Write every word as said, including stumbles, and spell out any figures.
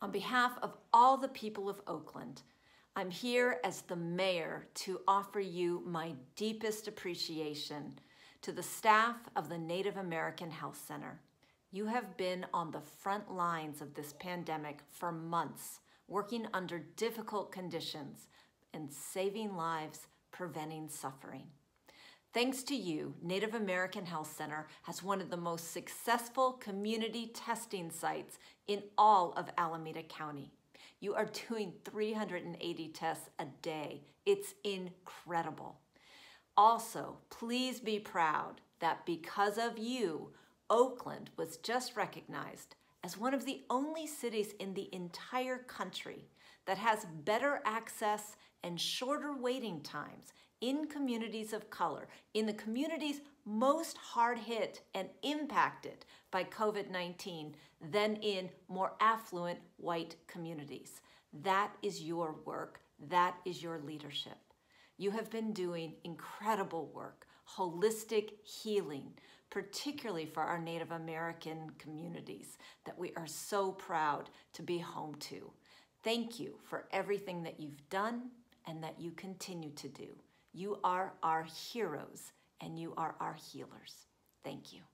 On behalf of all the people of Oakland, I'm here as the mayor to offer you my deepest appreciation to the staff of the Native American Health Center. You have been on the front lines of this pandemic for months, working under difficult conditions and saving lives, preventing suffering. Thanks to you, Native American Health Center has one of the most successful community testing sites in all of Alameda County. You are doing three hundred eighty tests a day. It's incredible. Also, please be proud that because of you, Oakland was just recognized as one of the only cities in the entire country that has better access and shorter waiting times in communities of color, in the communities most hard hit and impacted by COVID nineteen than in more affluent white communities. That is your work. That is your leadership. You have been doing incredible work, holistic healing, particularly for our Native American communities that we are so proud to be home to. Thank you for everything that you've done and that you continue to do. You are our heroes and you are our healers. Thank you.